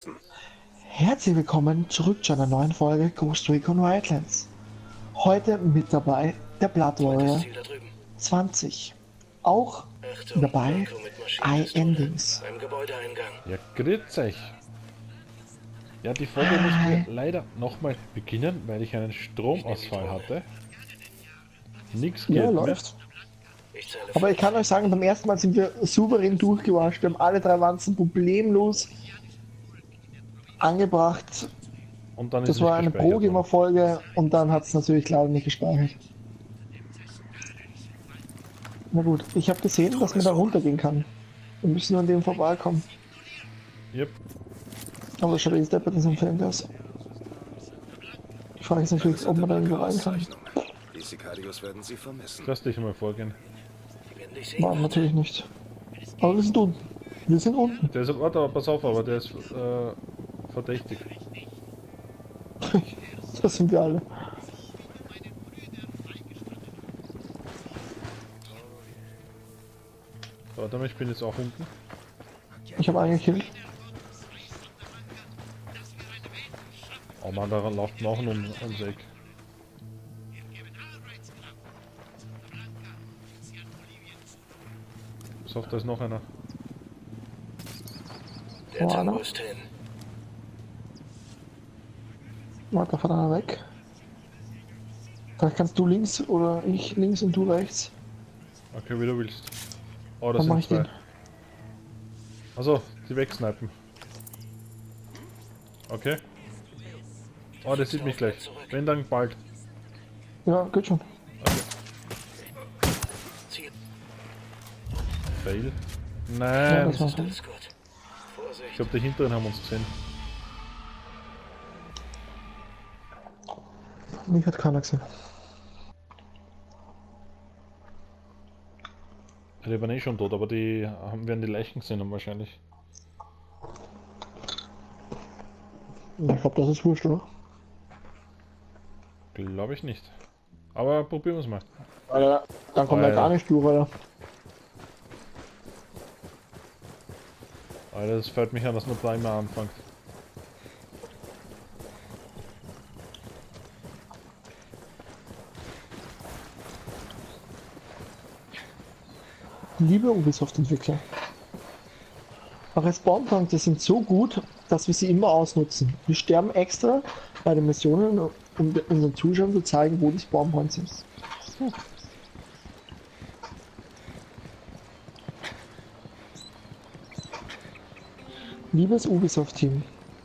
Herzlich willkommen zurück zu einer neuen Folge Ghost Recon Wildlands. Heute mit dabei der Blood Warrior 20. Auch dabei iEndings. Ja, grüß euch. Ja, die Folge mussten wir leider nochmal beginnen, weil ich einen Stromausfall hatte. Nichts geht Ja, mehr. läuft. Aber ich kann euch sagen, beim ersten Mal sind wir souverän durchgewascht. Wir haben alle 3 Wanzen problemlos angebracht. Und dann ist Das nicht war eine gespeichert worden. Pro-Gamer-Folge und dann hat es natürlich leider nicht gespeichert. Na gut, ich habe gesehen, dass man da runtergehen kann. Wir müssen nur an dem vorbeikommen. Yep. Aber das schaut jetzt deppert in diesem Film aus. Die Frage ist natürlich, ob man da irgendwo rein kann. Die Sicarios werden sie vermissen. Lass dich mal vorgehen. War natürlich nicht. Aber wir sind unten. Wir sind unten. Der ist, warte, aber pass auf, aber der ist verdächtig. Das sind wir alle. Warte mal, ich bin jetzt auch unten. Ich habe einen gekillt. Oh man, da läuft noch ein ums Eck. Pass auf, da ist noch einer. Der Tango ist hin. Warte, von einer weg. Vielleicht kannst du links oder ich links und du rechts. Okay, wie du willst. Oh, das Dann mach sind ich zwei. den. Also, die wegsnipen. Okay. Oh, der sieht mich gleich. Wenn dann bald. Ja, geht schon. Okay. Fail. Ja, Nein. das war's. Ich glaube, die hinteren haben uns gesehen. Mich hat keiner gesehen. Die waren eh schon tot, aber die werden die Leichen gesehen haben wahrscheinlich. Ich glaube, das ist wurscht, oder? Glaube ich nicht. Aber probieren wir es mal. Alter, dann kommt er gar nicht durch, Alter. Alter, das fällt mich an, dass man da immer anfängt. Liebe Ubisoft-Entwickler. Eure Spawn-Punkte sind so gut, dass wir sie immer ausnutzen. Wir sterben extra bei den Missionen, um unseren Zuschauern zu zeigen, wo die Spawn-Points sind. Liebes Ubisoft-Team.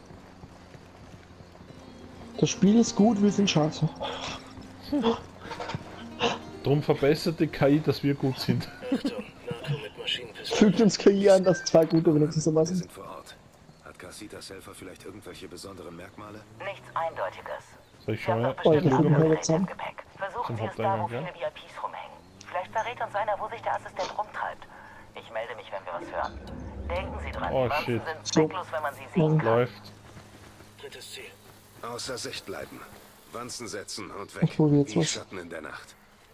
Das Spiel ist gut, wir sind scheiße. Drum verbessert die KI, dass wir gut sind. Fügt uns KI an, dass 2 gute wenigstens so Wir sind. sind vor Ort. Hat Casitas Helfer vielleicht irgendwelche besonderen Merkmale? Nichts Eindeutiges. Soll ich schauen? Oh, ich Ich gucke schaue mal mal. jetzt an. Gepäck. Versuchen Zum Sie es da, wo Haupteingang, viele VIPs rumhängen. Vielleicht verrät uns einer, wo sich der Assistent rumtreibt. Ich melde mich, wenn wir was hören. Denken Sie dran, Oh, die Wanzen shit. sind zwecklos, wenn man sie sehen kann. Läuft. Außer Sicht bleiben. Wanzen setzen und weg. Ich hol jetzt Wie was. Schatten in der Nacht.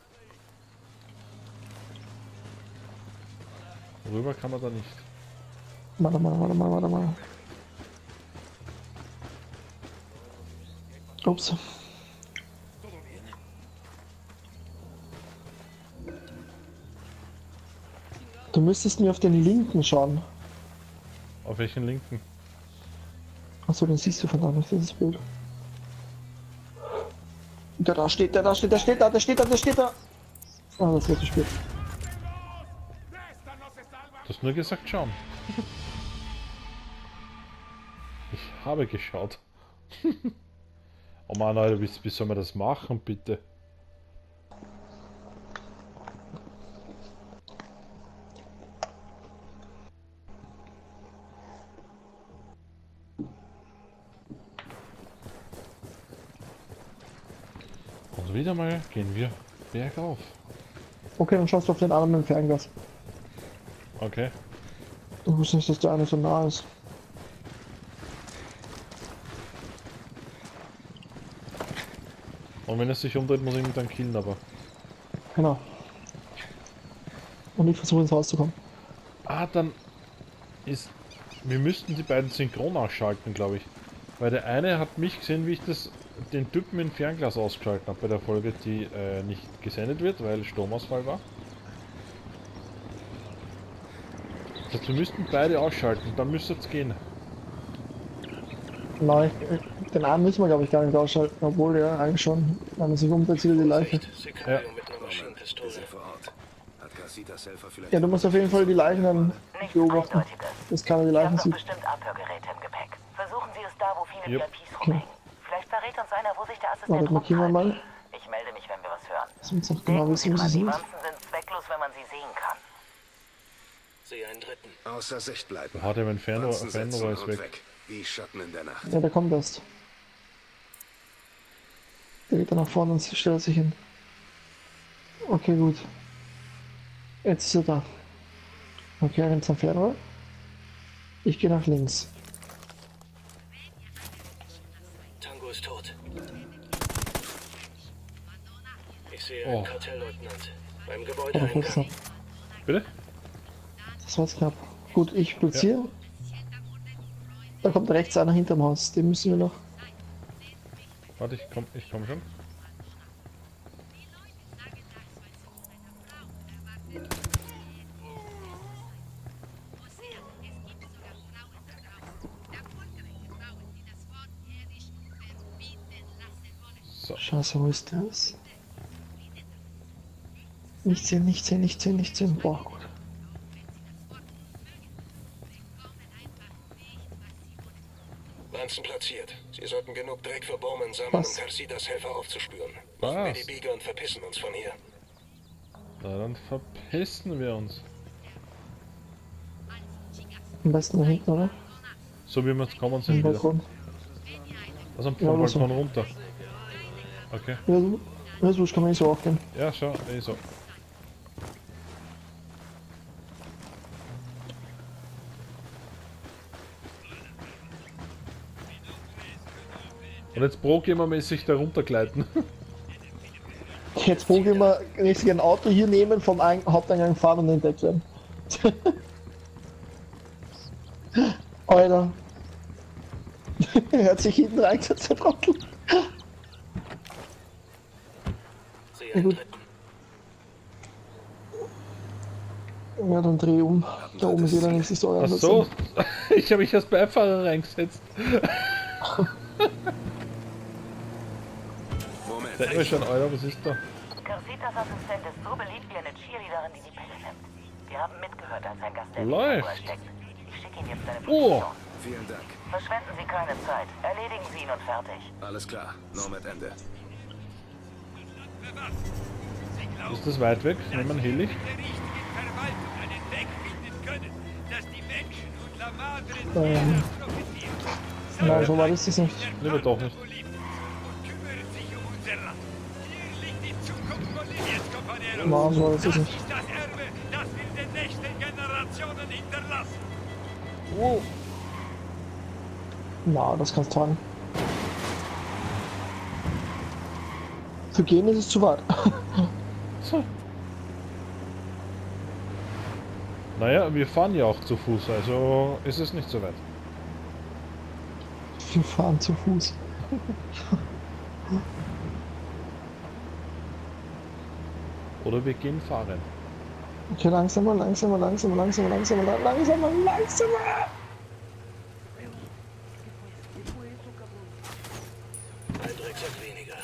Rüber kann man da nicht. Warte mal. Ups. Du müsstest mir auf den linken schauen. Auf welchen linken? Achso, den siehst du von da nicht, das ist blöd. Da steht da. Ah, das wird zu spät. Du hast nur gesagt schauen. Ich habe geschaut. Oh Mann, Alter, wie soll man das machen, bitte? Und wieder mal gehen wir bergauf. Okay, dann schaust du auf den anderen mit dem Fernglas. Okay. Ich wusste nicht, dass der eine so nah ist. Und wenn es sich umdreht, muss ich ihn dann killen, aber. Genau. Und ich versuche ins Haus zu kommen. Ah, dann ist wir müssten die beiden synchron ausschalten, glaube ich. Weil der eine hat mich gesehen, wie ich den Typen im Fernglas ausgeschaltet habe bei der Folge, die nicht gesendet wird, weil Stromausfall war. Das heißt, wir müssten beide ausschalten, dann müsste es gehen. Nein, den einen müssen wir glaube ich gar nicht ausschalten, obwohl ja eigentlich schon, wenn man sich umdreht, sieht er die Leiche. Ja. Wir sind vor Ort. Hat Casitas Helfer vielleicht... Ja, du musst auf jeden Fall die Leichen dann Nichts beobachten, Eindeutiges. dass keiner die Sie Leichen haben doch sieht. bestimmt Abhörgeräte im Gepäck. Versuchen Sie es da, wo viele Yep. VIPs rumhängen. Vielleicht verrät uns einer, wo sich der Assistent Warte, markieren wir rumtreibt. mal. Ich melde mich, wenn wir was hören. Dass wir uns auch genau Denken wissen, wo dran, sie die sind. Wanzen sind zwecklos, wenn man sie sehen kann. Sehe einen dritten. Außer Sicht bleiben. Hat er mein Fernrohr Wanzen setzen ist und weg. Wie Schatten in der Nacht. Ja, der kommt erst. Der geht dann nach vorne und stellt sich hin. Okay, gut. Jetzt ist er da. Okay, er rennt zum Fernrohr. Ich gehe nach links. Tango ist tot. Ich sehe Oh. einen Kartellleutnant. Beim Oh, das war Gebäudeeingang. knapp. Bitte? Das war jetzt knapp. Gut, ich platziere. Da kommt rechts einer hinterm Haus. Den müssen wir noch. Warte, ich komm schon. So, Scheiße, wo ist das? Nicht sehen, nicht sehen, nicht sehen, nicht sehen. Boah, gut. Wanzen platziert. Sie sollten genug Dreck für Bowman sammeln, Was? um Carsitas Helfer aufzuspüren. Machen wir Was? die Biege und verpissen uns von hier. na dann verpissen wir uns. Am besten da hinten, oder? So wie wir jetzt kommen Am sind wieder. Balkon. Also Ja, vom oder so. Balkon runter. Okay. Ja, so. Ja, so kann man nicht so aufgehen. Ja, schau, so. Und jetzt Pro-Gamer-mäßig da runtergleiten. Jetzt probieren wir richtig ein Auto hier nehmen, vom Haupteingang fahren und entdeckt werden. Alter. Hört sich hinten reingesetzt, der Trottel. Sehe Ja, einen gut. dritten. Ja, dann dreh um. Da oben ist jeder nächste Story. Ach so, ich habe mich als Beifahrer reingesetzt. Moment. Der immer schon, Alter, was ist da? Carsitas Assistent ist so beliebt wie eine Cheerleaderin, die die Pille nimmt. Wir haben mitgehört, als ein Gast der Läuft. steckt. Ich schicke Ihnen jetzt eine Oh. Position. Vielen Dank. Verschwenden Sie keine Zeit. Erledigen Sie ihn und fertig. Alles klar. Nomad Ende. Ist das weit weg? Nehmen wir einen Heli? der richtigen Verwaltung einen Weg finden können, dass die Menschen und La Madre profitieren. Nein, so war das nicht. Lieber doch nicht. Und kümmern sich um unser Land. Hier liegt die Zukunft Bolivien, Compañeros. Nein, so war das Das nicht. ist das Erbe, das wir den nächsten Generationen hinterlassen. Oh. Na, das kannst du tragen. Zu gehen ist es zu weit. So. Naja, wir fahren ja auch zu Fuß, also ist es nicht so weit. Wir fahren zu Fuß. Oder wir gehen fahren. Okay, langsamer, langsamer, langsamer, langsamer, langsamer, langsamer, langsamer. Ein Drecksack weniger.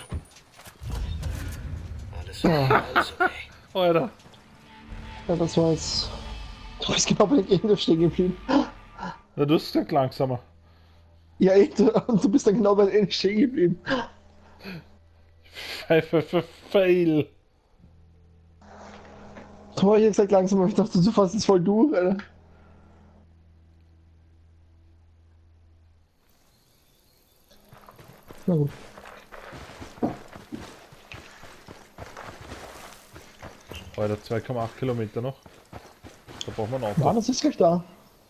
Alles Ja. alles okay. Alter. Ja, das war jetzt. Du bist genau bei der Gegend stehen geblieben. Na, du bist ja langsamer. Ja, echt. Und du bist dann genau bei der Ende stehen geblieben. Fail. Du hast jetzt gesagt langsam, aber ich dachte, du fährst jetzt voll durch, Alter. Na gut. Alter, 2,8 Kilometer noch. Da brauchen wir ein Auto. Ja, das ist gleich da.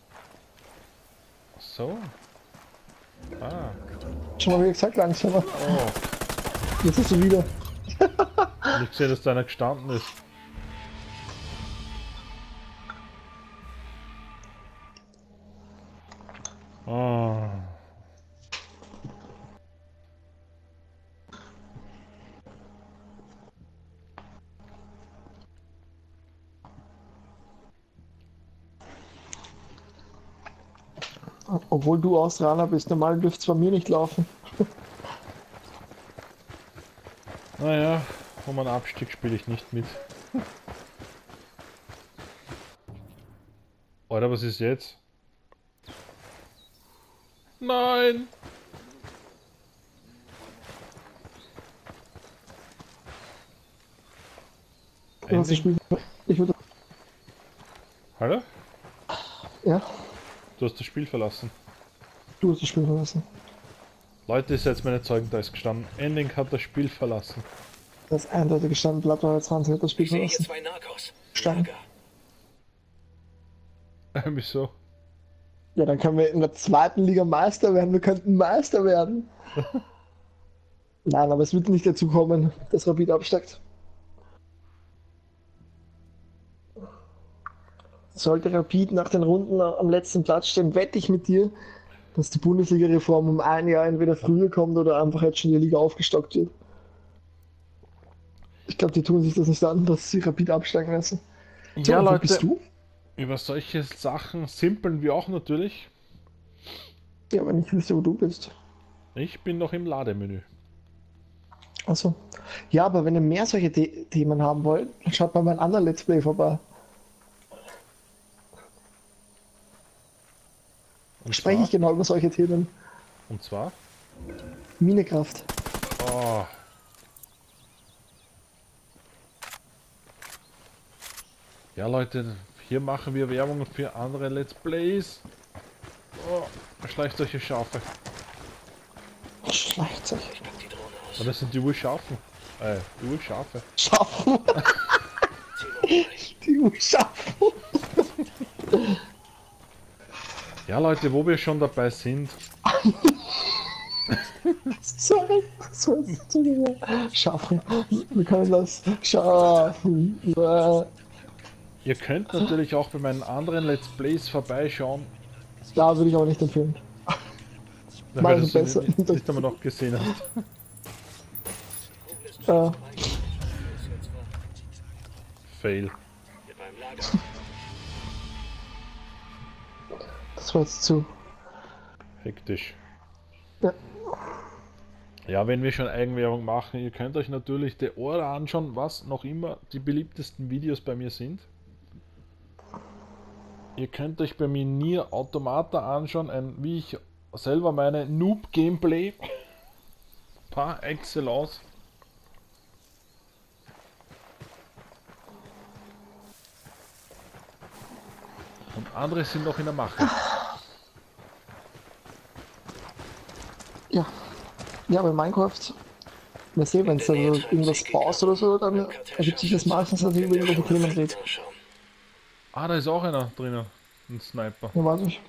So. Ah. Schon mal wie gesagt, langsamer. Oh. Jetzt ist du wieder. Nicht gesehen, dass da einer gestanden ist. Obwohl du Australier bist, normal dürfte es bei mir nicht laufen. Naja, um einen Abstieg spiele ich nicht mit. Alter, was ist jetzt? Nein! Du hast das Spiel. Ich würde. Hallo? Ja, Du hast das Spiel verlassen. du hast das Spiel verlassen. Leute, ist jetzt meine Zeugen, da ist gestanden. Ending hat das Spiel verlassen. Das ist eindeutig gestanden, Bloodwire 20 hat das Spiel Ich sehe hier verlassen. 2 Narcos. Stein. Lager. Wieso? Ja, dann können wir in der zweiten Liga Meister werden. Wir könnten Meister werden. Nein, aber es wird nicht dazu kommen, dass Rapid absteigt. Sollte Rapid nach den Runden am letzten Platz stehen, wette ich mit dir, dass die Bundesliga-Reform um ein Jahr entweder früher kommt oder einfach jetzt schon die Liga aufgestockt wird. Ich glaube, die tun sich das nicht an, dass sie Rapid absteigen lassen. So, Ja, und wo Leute. bist du? Über solche Sachen simpeln wir auch natürlich. Ja, aber ich wüsste, wo du bist. Ich bin noch im Lademenü. Achso. Ja, aber wenn ihr mehr solche Themen haben wollt, dann schaut mal bei einem anderen Let's Play vorbei. Und Spreche ich genau über solche Themen. Und zwar? Minecraft. Oh. Ja, Leute, hier machen wir Werbung für andere Let's Plays. Oh, schleicht solche Schafe. Schleicht sich. Ich pack die Drohne aus. Und das sind die Urschafen. Die Urschafe. Schaffen. Ziel Die Urschaffen. Ja, Leute, wo wir schon dabei sind. Sorry. Schaffen. Wir können das schaffen. Ihr könnt natürlich auch bei meinen anderen Let's Plays vorbeischauen. Da würde ich aber nicht empfehlen. Weil Meine du sie besser. nicht einmal noch gesehen hast. Fail. hier beim Lager. Das war jetzt zu. Hektisch. Ja. Ja, wenn wir schon Eigenwerbung machen, ihr könnt euch natürlich die Ohren anschauen, was noch immer die beliebtesten Videos bei mir sind. Ihr könnt euch bei mir Nier Automata anschauen, wie ich selber meine Noob-Gameplay par excellence. Und andere sind noch in der Mache. Ja. Ja, bei Minecraft. Wir sehen, wenn es da so irgendwas baust oder so, dann ergibt sich das meistens, dass ich über irgendwelche Themen rede. Anschauen. Ah, da ist auch einer drinnen. Ein Sniper. Ja, warte ich.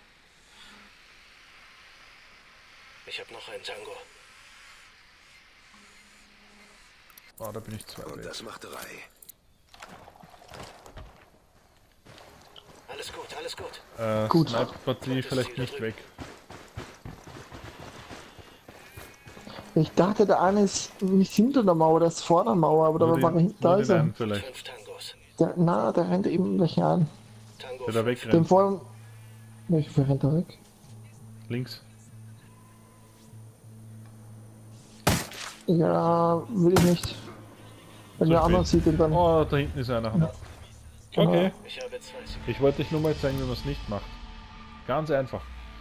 Ich habe noch einen Tango. Ah, da bin ich zwei Und weg. das macht 3. Alles gut, alles gut. Gut. Sniper-Partie vielleicht nicht weg. Ich dachte, der eine ist nicht hinter der Mauer, der ist vor der Mauer, aber Nur da war er hinten. Da nur ist den er. einen vielleicht. 5 Tangos. Der rennt eben welche an. Tango Der da 5. Den wegrennt. vor. Welcher rennt da weg? Links. Ja, will ich nicht. Wenn Zu der andere spät. sieht ihn dann. Oh, da hinten ist einer. Genau. Okay. Ich habe 2 Sekunden. Ich wollte euch nur mal zeigen, wie man es nicht macht. Ganz einfach.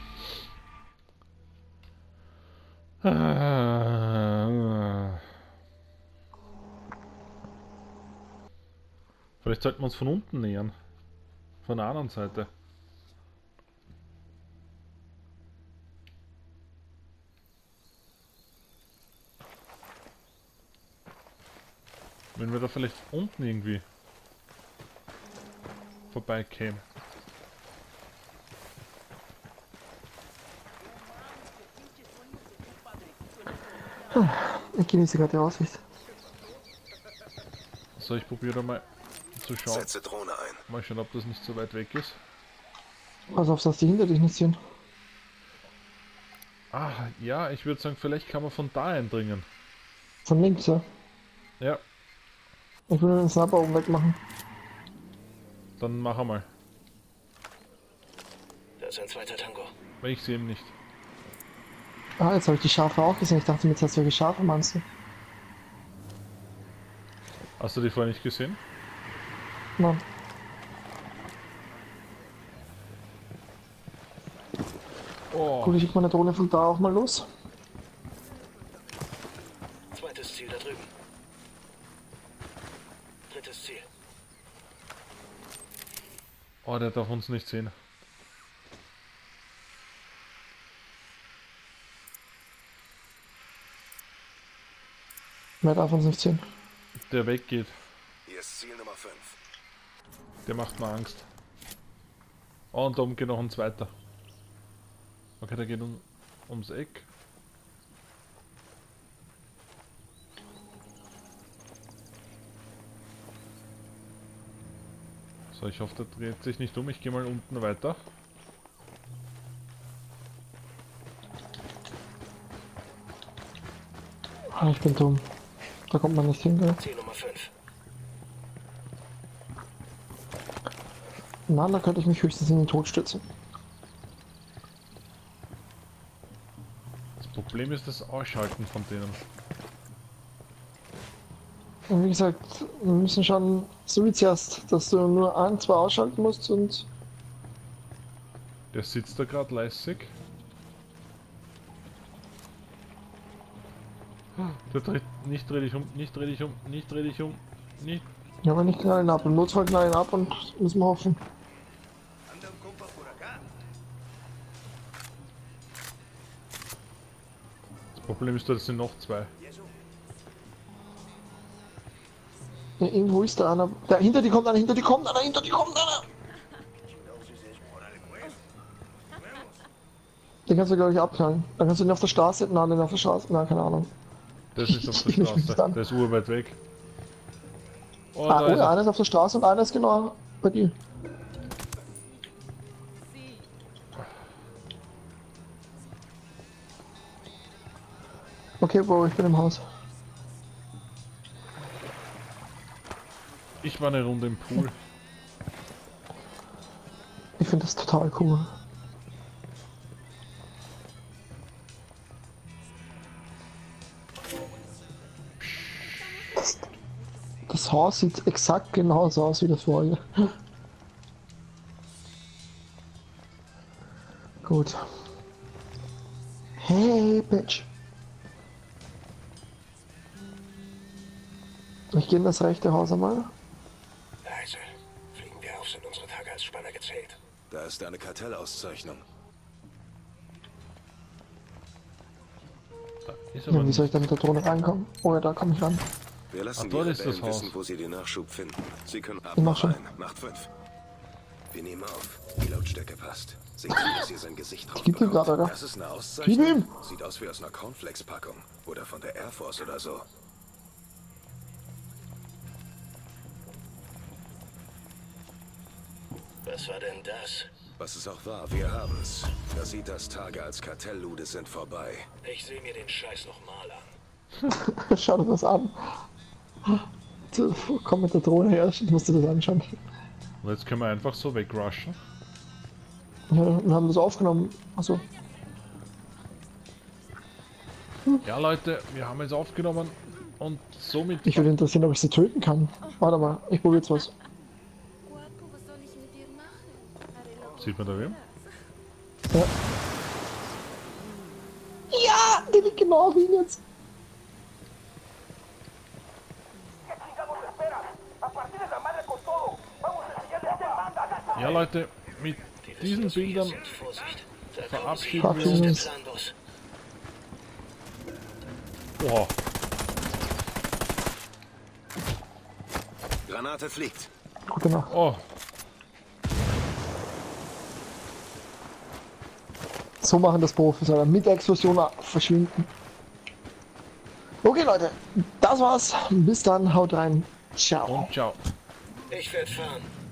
Vielleicht sollten wir uns von unten nähern. Von der anderen Seite. Wenn wir da vielleicht unten irgendwie vorbeikämen. Ich genieße gerade die Aussicht. So, ich probiere mal zu schauen. Setze Drohne ein. Mal schauen, ob das nicht so weit weg ist. Also auf dass die hinter dich nicht sehen. Ah, ja, ich würde sagen, vielleicht kann man von da eindringen. Von links, ja. Ja, Ich will den Sniper oben wegmachen. dann machen wir mal. Da ist ein zweiter Tango. Weil ich sehe ihn nicht. Ah, jetzt habe ich die Schafe auch gesehen. Ich dachte, jetzt hast du welche Schafe, meinst du? Hast du die vorher nicht gesehen? Nein. Oh, Gut, ich schicke meine Drohne von da auch mal los. Zweites Ziel da drüben. Drittes Ziel. oh, der darf uns nicht sehen. Mehr darf uns nicht sehen. Der weggeht. Hier ist Ziel Nummer 5. Der macht mir Angst. Oh, und da oben geht noch ein zweiter. Okay, der geht ums Eck. So, ich hoffe, der dreht sich nicht um. Ich gehe mal unten weiter. Ah, ich bin dumm. Da kommt man nicht hin, gell? Ziel Nummer 5. Na, da könnte ich mich höchstens in den Tod stürzen. Das Problem ist das Ausschalten von denen. Und wie gesagt, wir müssen schon so wie zuerst, dass du nur ein, zwei ausschalten musst und Der sitzt da gerade lässig. Der dreht, nicht dreh dich um, nicht dreh dich um, nicht dreh dich um, nicht. ja, aber nicht knallen ab. Im Notfall knallen ab und müssen wir hoffen. Anda un compa por acá. Das Problem ist, das sind noch zwei. Ja, irgendwo ist da einer. Da, hinter dir kommt einer, hinter dir kommt einer, hinter dir kommt einer! Den kannst du, glaube ich, abknallen. Dann kannst du ihn auf der Straße. Nein, den auf der Straße. Nein, keine Ahnung. Der ist nicht auf der Ich mich nicht Straße, an. der ist urweit weg. Oh, Ah, da ist oder er. einer ist auf der Straße und einer ist genau bei dir. Okay, Bro, ich bin im Haus. Ich war eine Runde im Pool. Ich finde das total cool. Das Haus sieht exakt genauso aus wie das vorige. Gut. Hey, Bitch. Ich gehe in das rechte Haus einmal. Leise. Fliegen wir auf, sind unsere Tage als Spanner gezählt. Da ist eine Kartellauszeichnung. Da ist Ja, aber wie soll ich nicht. da mit der Drohne reinkommen? Oh ja, da komme ich ran. Wir lassen Ach, die dort ist das Rebellen Haus. wissen, wo sie den Nachschub finden. Sie können ab Ich mach schon. rein. Macht 5. Wir nehmen auf. Die Lautstärke passt. Seht zu, dass ihr sein Gesicht drauf Gib ihm bekommt. grad, oder? Das ist eine Gib Auszeichnung. ihm! Sieht aus wie aus einer Cornflakes-Packung. Oder von der Air Force oder so. Was war denn das? Was es auch war, wir haben es. Da sieht das Tage als Kartelllude sind vorbei. Ich sehe mir den Scheiß nochmal an. Schau dir das an. Komm mit der Drohne her, ich musst dir das anschauen. Und jetzt können wir einfach so wegrushen. Ja, wir haben das aufgenommen. Also, Ja Leute, wir haben jetzt aufgenommen und somit... ich würde interessieren, ob ich sie töten kann. Warte mal, ich probiere jetzt was. Guapo, was soll ich mit dir machen? Sieht man da wem? Ja. Ja, der liegt genau auf ihn jetzt. Ja Leute, mit diesen Bildern Sind. Vorsicht. Da kommen sie. verabschieden wir Verabschieden uns. uns. Der Planbus. Oha, Granate fliegt. Gute Nacht. oh, So machen das Profis, Alter. Mit der Explosion verschwinden. Okay, Leute, das war's. Bis dann, haut rein. Ciao. und ciao. Ich werde fahren.